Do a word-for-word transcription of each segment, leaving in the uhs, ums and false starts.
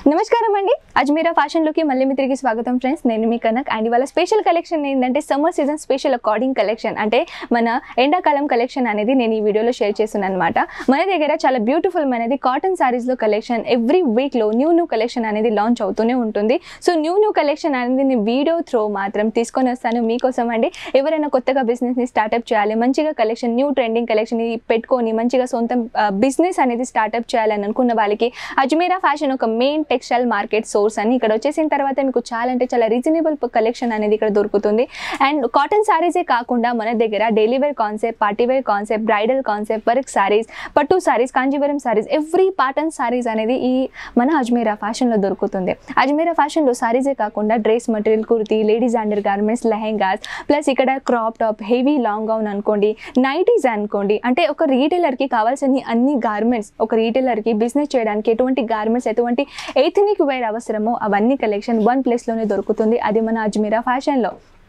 నమస్కారం అండి అజ్మీరా ఫ్యాషన్ లోకి మళ్ళీ మీ తిరిగి స్వాగతం ఫ్రెండ్స్ నేను మీ కనక్ అండ్ ఇవాళ స్పెషల్ కలెక్షన్ ఏంటంటే summer season special according collection అంటే మన ఎండాకాలం కలెక్షన్ అనేది నేను ఈ వీడియోలో షేర్ చేస్తున్నాను అన్నమాట మన దగ్గర చాలా బ్యూటిఫుల్ అనేది కాటన్ సారీస్ లో కలెక్షన్ ఎవ్రీ వీక్ లో న్యూ న్యూ కలెక్షన్ అనేది లాంచ్ అవుతూనే ఉంటుంది సో న్యూ న్యూ కలెక్షన్ అనేది నేను వీడియో త్రో మాత్రం తీసుకొని వస్తాను మీకోసం అండి ఎవరైనా కొత్తగా బిజినెస్ ని స్టార్ట్అప్ చేయాలి మంచిగా కలెక్షన్ న్యూ ట్రెండింగ్ కలెక్షన్ పెట్టుకొని మంచిగా సొంత బిజినెస్ అనేది స్టార్ట్అప్ చేయాలని అనుకున్న వాళ్ళకి అజ్మీరా ఫ్యాషన్ ఒక మెయిన్ టెక్స్టైల్ మార్కెట్ సోర్స్ అని ఇక్కడ వచ్చేసిన తర్వాత మీకు చాలా అంటే చాలా రీజనబుల్ కలెక్షన్ అనేది ఇక్కడ దొరుకుతుంది అండ్ కాటన్ సారీసే కాకుండా మన దగ్గర daily wear concept party wear concept bridal concept work saris పట్టు సారీస్ కాంజీవరం సారీస్ ఎవ్రీ పాటర్న్ సారీస్ అనేది ఈ మన అజ్మీరా ఫ్యాషన్లో దొరుకుతుంది అజ్మీరా ఫ్యాషన్లో సారీసే కాకుండా dress material kurti ladies undergarments lehengas plus ఇక్కడ crop top heavy long gown అనుకోండి నైటీస్ అనుకోండి అంటే ఒక రీటైలర్కి కావాల్సిన అన్ని గార్మెంట్స్ ఒక రీటైలర్కి బిజినెస్ చేయడానికి ఎటువంటి గార్మెంట్స్ ఎటువంటి ఎథనిక్ వేర్ అవసరమో అవన్నీ కలెక్షన్ వన్ ప్లేస్లోనే దొరుకుతుంది అది మన అజ్మీరా ఫ్యాషన్లో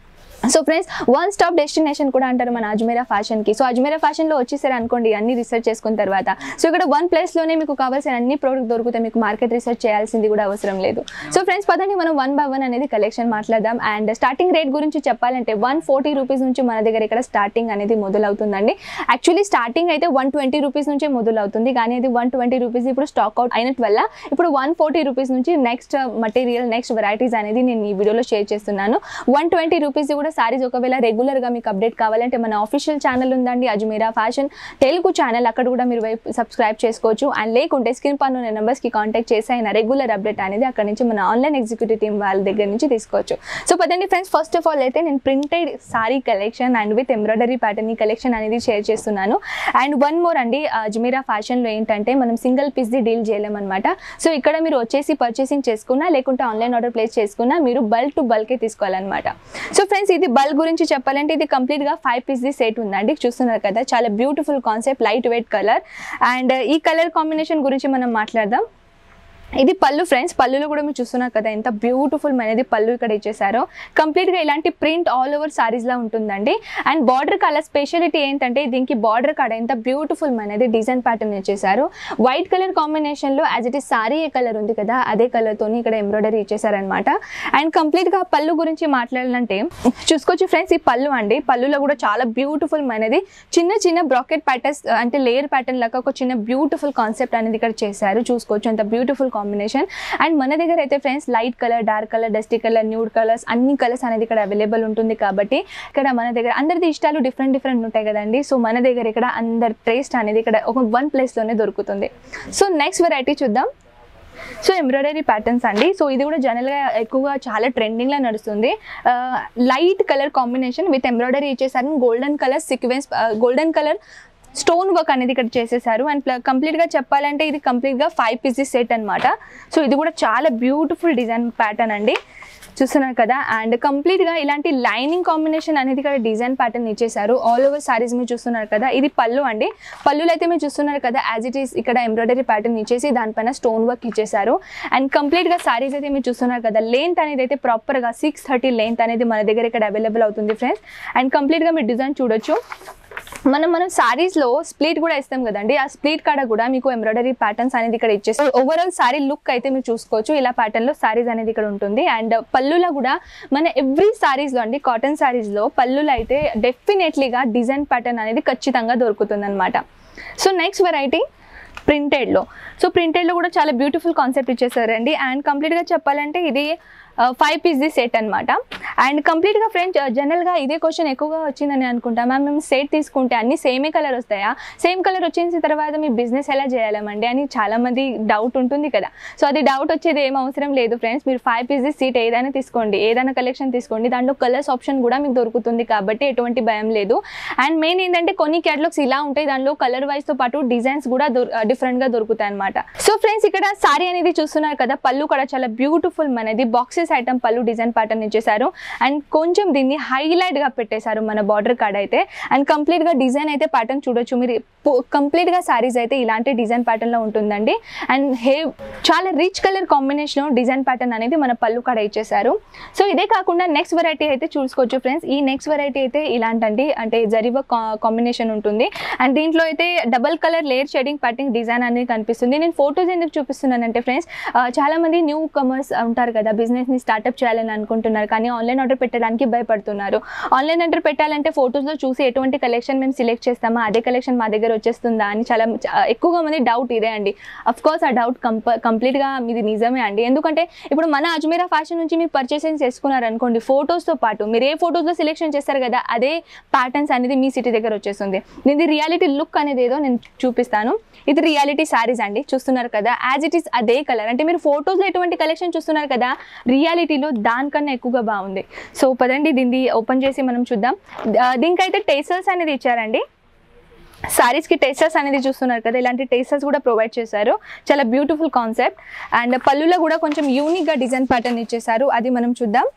so friends one stop destination కూడా అంటారు మన అజ్మీరా ఫ్యాషన్కి సో అజ్మీరా ఫ్యాషన్లో వచ్చేసారు అనుకోండి అన్ని రీసెర్చ్ చేసుకున్న తర్వాత సో ఇక్కడ వన్ ప్లేస్లోనే మీకు కావాల్సిన అన్ని ప్రోడక్ట్ దొరుకుతాయి మీకు మార్కెట్ రీసెర్చ్ చేయాల్సింది కూడా అవసరం లేదు సో ఫ్రెండ్స్ పదండి మనం వన్ బై వన్ అనేది కలెక్షన్ మాట్లాడదాం అండ్ స్టార్టింగ్ రేట్ గురించి చెప్పాలంటే వన్ ఫోర్టీ రూపీస్ నుంచి మన దగ్గర ఇక్కడ స్టార్టింగ్ అనేది మొదలవుతుందండి యాక్చువల్లీ స్టార్టింగ్ అయితే వన్ ట్వంటీ రూపీస్ నుంచే మొదలవుతుంది కానీ అది వన్ ట్వంటీ రూపీస్ ఇప్పుడు స్టాక్ అవుట్ అయినట్టు వల్ల ఇప్పుడు వన్ ఫోర్టీ రూపీస్ నుంచి నెక్స్ట్ మటీరియల్ నెక్స్ట్ వెరైటీస్ అనేది నేను ఈ వీడియోలో షేర్ చేస్తున్నాను వన్ ట్వంటీ రూపీస్ కూడా సారీస్ ఒకవేళ రెగ్యులర్గా మీకు అప్డేట్ కావాలంటే మన ఆఫీషియల్ ఛానల్ ఉందండి అజ్మీరా ఫ్యాషన్ తెలుగు ఛానల్ అక్కడ కూడా మీరు సబ్స్క్రైబ్ చేసుకోవచ్చు అండ్ లేకుంటే స్క్రీన్ పైన ఉన్న నెంబర్స్కి కాంటాక్ట్ చేసి అయినా రెగ్యులర్ అప్డేట్ అనేది అక్కడ నుంచి మన ఆన్లైన్ ఎగ్జిక్యూటివ్ టీమ్ వాళ్ళ దగ్గర నుంచి తీసుకోవచ్చు సో పదండి ఫ్రెండ్స్ ఫస్ట్ ఆఫ్ ఆల్ అయితే నేను printed sari collection and with embroidery pattern ఈ కలెక్షన్ అనేది షేర్ చేస్తున్నాను అండ్ వన్ మోర్ అండి అజ్మీరా ఫ్యాషన్లో ఏంటంటే మనం సింగిల్ పీస్ది డీల్ చేయలేమన్నమాట సో ఇక్కడ మీరు వచ్చేసి పర్చేసింగ్ చేసుకున్నా లేకుంటే ఆన్లైన్ ఆర్డర్ ప్లేస్ చేసుకున్నా మీరు బల్క్ టు బల్కే తీసుకోవాలన్నమాట సో ఫ్రెండ్స్ ఇది బల్క్ గురించి చెప్పాలంటే ఇది కంప్లీట్గా ఫైవ్ పీస్ది సెట్ ఉందండి చూస్తున్నారు కదా చాలా beautiful concept light weight colour and ఈ కలర్ కాంబినేషన్ గురించి మనం మాట్లాడదాం ఇది పళ్ళు ఫ్రెండ్స్ పళ్ళులో కూడా మీరు చూస్తున్నారు కదా ఎంత బ్యూటిఫుల్ అనేది పళ్ళు ఇక్కడ ఇచ్చేసారో కంప్లీట్గా ఇలాంటి ప్రింట్ ఆల్ ఓవర్ సారీస్లా ఉంటుందండి అండ్ బార్డర్ కలర్ స్పెషాలిటీ ఏంటంటే దీనికి బార్డర్ కాడ ఎంత బ్యూటిఫుల్ అనేది డిజైన్ ప్యాటర్న్ ఇచ్చేసారు వైట్ కలర్ కాంబినేషన్లో యాజ్ ఇట్ ఈస్ సారీ ఏ కలర్ ఉంది కదా అదే కలర్తో ఇక్కడ ఎంబ్రాయిడరీ ఇచ్చేసారనమాట అండ్ కంప్లీట్గా పళ్ళు గురించి మాట్లాడాలంటే చూసుకోవచ్చు ఫ్రెండ్స్ ఈ పళ్ళు అండి పళ్ళులో కూడా చాలా బ్యూటిఫుల్ అనేది చిన్న చిన్న బ్రాకెట్ ప్యాటర్న్స్ అంటే లేయర్ ప్యాటర్న్ లాగా ఒక చిన్న బ్యూటిఫుల్ కాన్సెప్ట్ అనేది ఇక్కడ చేశారు చూసుకోవచ్చు అంత బ్యూటిఫుల్ కాంబినేషన్ అండ్ మన దగ్గర అయితే friends light colour dark colour dusty colour nude colours అన్ని కలర్స్ అనేది ఇక్కడ అవైలబుల్ ఉంటుంది కాబట్టి ఇక్కడ మన దగ్గర అందరిది ఇష్టాలు డిఫరెంట్ డిఫరెంట్ ఉంటాయి కదండి సో మన దగ్గర ఇక్కడ అందరి టేస్ట్ అనేది ఇక్కడ ఒక వన్ ప్లేస్లోనే దొరుకుతుంది సో నెక్స్ట్ వెరైటీ చూద్దాం సో ఎంబ్రాయిడరీ ప్యాటర్న్స్ అండి సో ఇది కూడా జనరల్గా ఎక్కువగా చాలా ట్రెండింగ్లో నడుస్తుంది light colour combination with embroidery ఇచ్చేసారు golden colour sequence golden colour stone work అనేది ఇక్కడ చేసేసారు అండ్ కంప్లీట్గా చెప్పాలంటే ఇది కంప్లీట్గా ఫైవ్ పీసెస్ సెట్ అనమాట సో ఇది కూడా చాలా బ్యూటిఫుల్ డిజైన్ ప్యాటర్న్ అండి చూస్తున్నారు కదా అండ్ కంప్లీట్గా ఇలాంటి లైనింగ్ కాంబినేషన్ అనేది ఇక్కడ డిజైన్ ప్యాటర్న్ ఇచ్చేసారు ఆల్ ఓవర్ సారీస్ మీరు చూస్తున్నారు కదా ఇది పళ్ళు అండి పళ్ళులో అయితే మీరు చూస్తున్నారు కదా యాజ్ ఇట్ ఈస్ ఇక్కడ ఎంబ్రాయిడరీ ప్యాటర్న్ ఇచ్చేసి దానిపైన స్టోన్ వర్క్ ఇచ్చేసారు అండ్ కంప్లీట్గా సారీస్ అయితే మీరు చూస్తున్నారు కదా లెంత్ అనేది అయితే ప్రాపర్గా సిక్స్ థర్టీ లెంత్ అనేది మన దగ్గర ఇక్కడ అవైలబుల్ అవుతుంది ఫ్రెండ్స్ అండ్ కంప్లీట్గా మీరు డిజైన్ చూడొచ్చు మనం మనం సారీస్లో స్ప్లిట్ కూడా ఇస్తాం కదండి ఆ స్ప్లిట్ కాడ కూడా మీకు ఎంబ్రాయిడరీ ప్యాటర్న్స్ అనేది ఇక్కడ ఇచ్చేస్తారు ఓవరాల్ సారీ లుక్ అయితే మీరు చూసుకోవచ్చు ఇలా ప్యాటర్న్లో సారీస్ అనేది ఇక్కడ ఉంటుంది అండ్ పళ్ళులో కూడా మన ఎవ్రీ సారీస్లో అండి కాటన్ సారీస్లో పళ్ళులో అయితే డెఫినెట్లీగా డిజైన్ ప్యాటర్న్ అనేది ఖచ్చితంగా దొరుకుతుంది అనమాట సో నెక్స్ట్ వెరైటీ ప్రింటెడ్లో సో ప్రింటెడ్లో కూడా చాలా బ్యూటిఫుల్ కాన్సెప్ట్ ఇచ్చేసారండి అండ్ కంప్లీట్గా చెప్పాలంటే ఇది ఫైవ్ పీస్ది సెట్ అనమాట అండ్ కంప్లీట్గా ఫ్రెండ్స్ జనరల్గా ఇదే క్వశ్చన్ ఎక్కువగా వచ్చిందని అనుకుంటా మ్యామ్ మేము సెట్ తీసుకుంటే అన్ని సేమే కలర్ వస్తాయా సేమ్ కలర్ వచ్చేసిన తర్వాత మీ బిజినెస్ ఎలా చేయాలమండి అని చాలామంది డౌట్ ఉంటుంది కదా సో అది డౌట్ వచ్చేది ఏం అవసరం లేదు ఫ్రెండ్స్ మీరు ఫైవ్ పీస్ది సీట్ ఏదైనా తీసుకోండి ఏదైనా కలెక్షన్ తీసుకోండి దాంట్లో కలర్స్ ఆప్షన్ కూడా మీకు దొరుకుతుంది కాబట్టి ఎటువంటి భయం లేదు అండ్ మెయిన్ ఏంటంటే కొన్ని క్యాటలాగ్స్ ఇలా ఉంటాయి దాంట్లో కలర్ వైజ్తో పాటు డిజైన్స్ కూడా డిఫరెంట్గా దొరుకుతాయి అనమాట సో ఫ్రెండ్స్ ఇక్కడ సారీ అనేది చూస్తున్నారు కదా పళ్ళు కూడా చాలా బ్యూటిఫుల్ అనేది బాక్సెస్ పీసెస్ ఐటమ్ పళ్ళు డిజైన్ ప్యాటర్న్ ఇచ్చేసారు అండ్ కొంచెం దీన్ని హైలైట్గా పెట్టేశారు మన బార్డర్ కార్డ్ అయితే అండ్ కంప్లీట్గా డిజైన్ అయితే ప్యాటర్న్ చూడొచ్చు మీరు కంప్లీట్గా శారీస్ అయితే ఇలాంటి డిజైన్ ప్యాటర్న్లో ఉంటుందండి అండ్ హే చాలా rich colour combination design pattern అనేది మన పళ్ళు కాడ ఇచ్చేసారు సో ఇదే కాకుండా నెక్స్ట్ వెరైటీ అయితే చూసుకోవచ్చు ఫ్రెండ్స్ ఈ నెక్స్ట్ వెరైటీ అయితే ఇలాంటి అంటే జరీవ కాంబినేషన్ ఉంటుంది అండ్ దీంట్లో అయితే double colour layer shading pattern design అనేది కనిపిస్తుంది నేను ఫోటోస్ ఎందుకు చూపిస్తున్నానంటే ఫ్రెండ్స్ చాలా మంది న్యూ కమర్స్ ఉంటారు కదా బిజినెస్ని స్టార్ట్అప్ చేయాలని అనుకుంటున్నారు కానీ ఆన్లైన్ ఆర్డర్ పెట్టడానికి భయపడుతున్నారు ఆన్లైన్ ఆర్డర్ పెట్టాలంటే ఫోటోస్లో చూసి ఎటువంటి కలెక్షన్ మేము సెలెక్ట్ చేస్తామా అదే కలెక్షన్ మా దగ్గర వచ్చేస్తుందా అని చాలా ఎక్కువగా మంది డౌట్ ఇదే అండి అఫ్ కోర్స్ ఆ డౌట్ కంప కంప్లీట్గా ఇది నిజమే అండి ఎందుకంటే ఇప్పుడు మన అజ్మీరా ఫ్యాషన్ నుంచి మీరు పర్చేసింగ్ చేసుకున్నారు అనుకోండి ఫోటోస్తో పాటు మీరు ఏ ఫోటోస్లో సెలెక్షన్ చేస్తారు కదా అదే ప్యాటర్న్స్ అనేది మీ సిటీ దగ్గర వచ్చేస్తుంది దీని రియాలిటీ లుక్ అనేది ఏదో నేను చూపిస్తాను ఇది రియాలిటీ శారీస్ అండి చూస్తున్నారు కదా యాజ్ ఇట్ ఈస్ అదే కలర్ అంటే మీరు ఫోటోస్లో ఎటువంటి కలెక్షన్ చూస్తున్నారు కదా రియాలిటీలో దానికన్నా ఎక్కువగా బాగుంది సో పదండి దీన్ని ఓపెన్ చేసి మనం చూద్దాం దీనికైతే టేసల్స్ అనేది ఇచ్చారండి సారీస్కి టేస్టర్స్ అనేది చూస్తున్నారు కదా ఇలాంటి టేస్టర్స్ కూడా ప్రొవైడ్ చేశారు చాలా బ్యూటిఫుల్ కాన్సెప్ట్ అండ్ పళ్ళులో కూడా కొంచెం యూనిక్గా డిజైన్ ప్యాటర్న్ ఇచ్చేసారు అది మనం చూద్దాం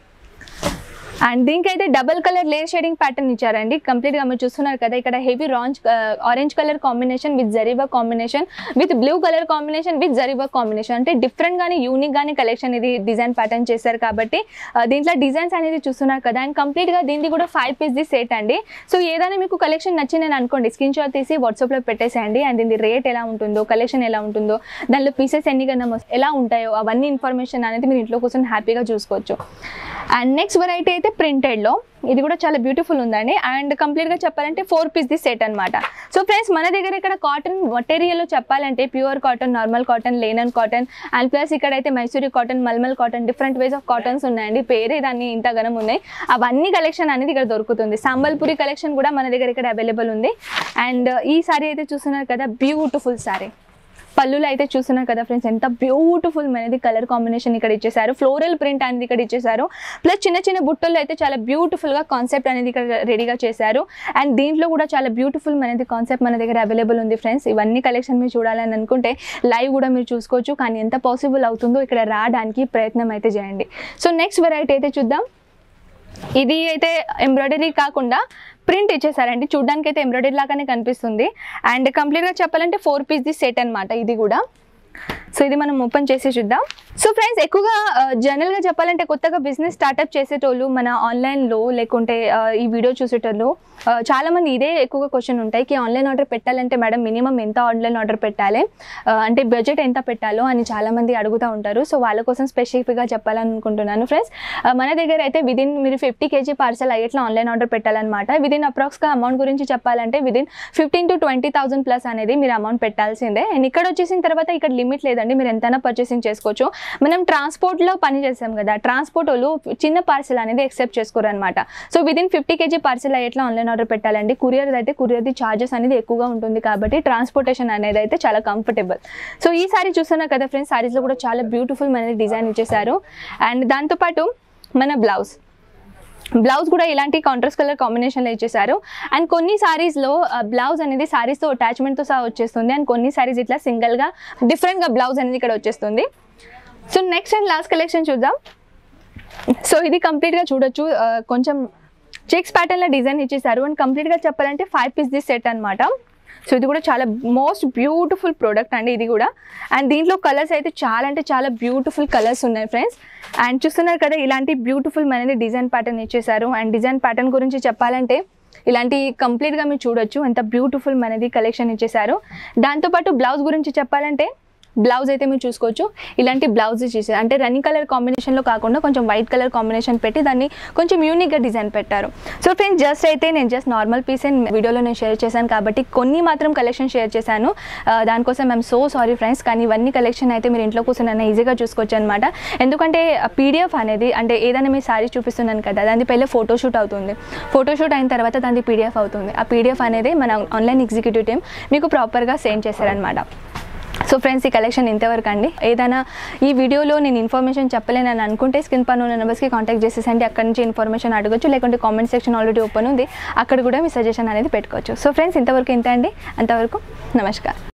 అండ్ దీనికైతే double colour layer shading pattern ఇచ్చారండి కంప్లీట్గా మీరు చూస్తున్నారు కదా ఇక్కడ హెవీ రాంజ్ ఆరెంజ్ కలర్ కాంబినేషన్ విత్ జరీవా combination with blue colour combination with జరీవా కాంబినేషన్ అంటే డిఫరెంట్ గానీ యూనిక్ గానీ కలెక్షన్ ఇది డిజైన్ ప్యాటర్న్ చేశారు కాబట్టి దీంట్లో డిజైన్స్ అనేది చూస్తున్నారు కదా అండ్ కంప్లీట్గా దీనికి కూడా ఫైవ్ పీస్ ది సెట్ అండి సో ఏదైనా మీకు కలెక్షన్ నచ్చిందని అనుకోండి స్క్రీన్ షాట్ తీసి వాట్సాప్లో పెట్టేసేయండి అండ్ దీని రేట్ ఎలా ఉంటుందో కలెక్షన్ ఎలా ఉంటుందో దానిలో పీసెస్ ఎన్ని కన్నా ఎలా ఉంటాయో అవన్నీ ఇన్ఫర్మేషన్ అనేది మీరు ఇంట్లో కోసం హ్యాపీగా చూసుకోవచ్చు అండ్ నెక్స్ట్ వెరైటీ అయితే ప్రింటెడ్లో ఇది కూడా చాలా బ్యూటిఫుల్ ఉందండి అండ్ కంప్లీట్గా చెప్పాలంటే ఫోర్ పీస్ ది సెట్ అనమాట సో ఫ్రెండ్స్ మన దగ్గర ఇక్కడ కాటన్ మెటీరియల్లో చెప్పాలంటే pure cotton normal cotton linen cotton and plus ఇక్కడైతే Mysuri cotton mulmul cotton different ways of cottons ఉన్నాయండి పేరే దాన్ని ఇంతగానం ఉన్నాయి అవన్నీ కలెక్షన్ అనేది ఇక్కడ దొరుకుతుంది సంబల్పురి కలెక్షన్ కూడా మన దగ్గర ఇక్కడ అవైలబుల్ ఉంది అండ్ ఈ సారీ అయితే చూస్తున్నారు కదా బ్యూటిఫుల్ సారీ పళ్ళులో అయితే చూస్తున్నారు కదా ఫ్రెండ్స్ ఎంత బ్యూటిఫుల్ అనేది కలర్ కాంబినేషన్ ఇక్కడ ఇచ్చేసారు ఫ్లోరల్ ప్రింట్ అనేది ఇక్కడ ఇచ్చేసారు ప్లస్ చిన్న చిన్న బుట్టల్లో అయితే చాలా బ్యూటిఫుల్గా కాన్సెప్ట్ అనేది ఇక్కడ రెడీగా చేశారు అండ్ దీంట్లో కూడా చాలా బ్యూటిఫుల్ అనేది కాన్సెప్ట్ మన దగ్గర అవైలబుల్ ఉంది ఫ్రెండ్స్ ఇవన్నీ కలెక్షన్ మీరు చూడాలని అనుకుంటే లైవ్ కూడా మీరు చూసుకోవచ్చు కానీ ఎంత పాసిబుల్ అవుతుందో ఇక్కడ రావడానికి ప్రయత్నం అయితే చేయండి సో నెక్స్ట్ వెరైటీ అయితే చూద్దాం ఇది అయితే ఎంబ్రాయిడరీ కాకుండా ప్రింట్ ఇచ్చేసారండి చూడడానికి అయితే ఎంబ్రాయిడరీ లాగానే కనిపిస్తుంది అండ్ కంప్లీట్గా చెప్పాలంటే ఫోర్ పీస్ ది సెట్ అనమాట ఇది కూడా సో ఇది మనం ఓపెన్ చేసి చూద్దాం సో ఫ్రెండ్స్ ఎక్కువగా జనరల్గా చెప్పాలంటే కొత్తగా బిజినెస్ స్టార్ట్అప్ చేసేటోళ్ళు మన ఆన్లైన్లో లేకుంటే ఈ వీడియో చూసేటోళ్ళు చాలామంది ఇదే ఎక్కువగా క్వశ్చన్ ఉంటాయి కి ఆన్లైన్ ఆర్డర్ పెట్టాలంటే మేడం మినిమం ఎంత ఆన్లైన్ ఆర్డర్ పెట్టాలి అంటే బడ్జెట్ ఎంత పెట్టాలో అని చాలామంది అడుగుతూ ఉంటారు సో వాళ్ళ కోసం స్పెసిఫిక్గా చెప్పాలనుకుంటున్నాను ఫ్రెండ్స్ మన దగ్గర అయితే విదిన్ మీరు ఫిఫ్టీ కేజీ పార్సల్ అయ్యేట్లా ఆన్లైన్ ఆర్డర్ పెట్టాలన్నమాట విదిన్ అప్రాక్స్గా అమౌంట్ గురించి చెప్పాలంటే within fifteen to twenty thousand plus అనేది మీరు అమౌంట్ పెట్టాల్సిందే అండ్ ఇక్కడ వచ్చేసిన తర్వాత ఇక్కడ లిమిట్ లేదండి మీరు ఎంతైనా పర్చేసింగ్ చేసుకోవచ్చు మనం ట్రాన్స్పోర్ట్లో పని చేస్తాం కదా ట్రాన్స్పోర్ట్ వాళ్ళు చిన్న పార్సల్ అనేది ఎక్సెప్ట్ చేసుకోరు అనమాట so within fifty KG parcel అయ్యేట్లా ఆన్లైన్ ఆర్డర్ పెట్టాలండి కొరియర్ అయితే కొరియర్ది ఛార్జెస్ అనేది ఎక్కువగా ఉంటుంది కాబట్టి ట్రాన్స్పోర్టేషన్ అనేది అయితే చాలా కంఫర్టబుల్ సో ఈ సారీ చూస్తున్నా కదా ఫ్రెండ్స్ సారీస్లో కూడా చాలా బ్యూటిఫుల్ అనేది డిజైన్ ఇచ్చేసారు అండ్ దాంతోపాటు మన బ్లౌజ్ బ్లౌజ్ కూడా ఇలాంటి కాంట్రాస్ట్ కలర్ కాంబినేషన్లో ఇచ్చేసారు అండ్ కొన్ని సారీస్లో బ్లౌజ్ అనేది సారీస్తో అటాచ్మెంట్తో సహా వచ్చేస్తుంది అండ్ కొన్ని సారీస్ ఇట్లా సింగిల్గా డిఫరెంట్గా బ్లౌజ్ అనేది ఇక్కడ వచ్చేస్తుంది so next and last collection చూద్దాం సో ఇది కంప్లీట్గా చూడొచ్చు కొంచెం చెక్స్ ప్యాటర్న్లో డిజైన్ ఇచ్చేసారు అండ్ కంప్లీట్గా చెప్పాలంటే ఫైవ్ పీస్ ది సెట్ అనమాట సో ఇది కూడా చాలా మోస్ట్ బ్యూటిఫుల్ ప్రోడక్ట్ అండి ఇది కూడా అండ్ దీంట్లో కలర్స్ అయితే చాలా అంటే చాలా బ్యూటిఫుల్ కలర్స్ ఉన్నాయి ఫ్రెండ్స్ అండ్ చూస్తున్నారు కదా ఇలాంటి బ్యూటిఫుల్ అనేది డిజైన్ ప్యాటర్న్ ఇచ్చేసారు అండ్ డిజైన్ ప్యాటర్న్ గురించి చెప్పాలంటే ఇలాంటి కంప్లీట్గా మీరు చూడొచ్చు ఎంత బ్యూటిఫుల్ అనేది కలెక్షన్ ఇచ్చేసారు దాంతోపాటు బ్లౌజ్ గురించి చెప్పాలంటే బ్లౌజ్ అయితే మీరు చూసుకోవచ్చు ఇలాంటి బ్లౌజ్ ఇచ్చేసారు అంటే రన్నింగ్ కలర్ కాంబినేషన్లో కాకుండా కొంచెం వైట్ కలర్ కాంబినేషన్ పెట్టి దాన్ని కొంచెం యూనిక్గా డిజైన్ పెట్టారు సో ఫ్రెండ్స్ జస్ట్ అయితే నేను జస్ట్ నార్మల్ పీస్ అండ్ వీడియోలో నేను షేర్ చేశాను కాబట్టి కొన్ని మాత్రం కలెక్షన్ షేర్ చేశాను దానికోసం ఐఎమ్ సో సారీ ఫ్రెండ్స్ కానీ ఇవన్నీ కలెక్షన్ అయితే మీరు ఇంట్లో కూర్చొని ఈజీగా చూసుకోవచ్చు అనమాట ఎందుకంటే పీడిఎఫ్ అనేది అంటే ఏదైనా మీ సారీ చూపిస్తున్నాను కదా దాని పైన ఫోటోషూట్ అవుతుంది ఫోటోషూట్ అయిన తర్వాత దాని పీడిఎఫ్ అవుతుంది ఆ పీడిఎఫ్ అనేది మన ఆన్లైన్ ఎగ్జిక్యూటివ్ టీమ్ మీకు ప్రాపర్గా సెండ్ చేశారనమాట సో ఫ్రెండ్స్ ఈ కలెక్షన్ ఇంతవరకు అండి ఏదైనా ఈ వీడియోలో నేను ఇన్ఫర్మేషన్ చెప్పలేనని అనుకుంటే స్క్రీన్ పైన ఉన్న నెంబర్స్కి కాంటాక్ట్ చేసేసండి అక్కడ నుంచి ఇన్ఫర్మేషన్ అడగొచ్చు లేకుంటే కామెంట్ సెక్షన్ ఆల్రెడీ ఓపెన్ ఉంది అక్కడ కూడా మీ సజెషన్ అనేది పెట్టుకోవచ్చు సో ఫ్రెండ్స్ ఇంతవరకు ఇంత అండి అంతవరకు నమస్కారం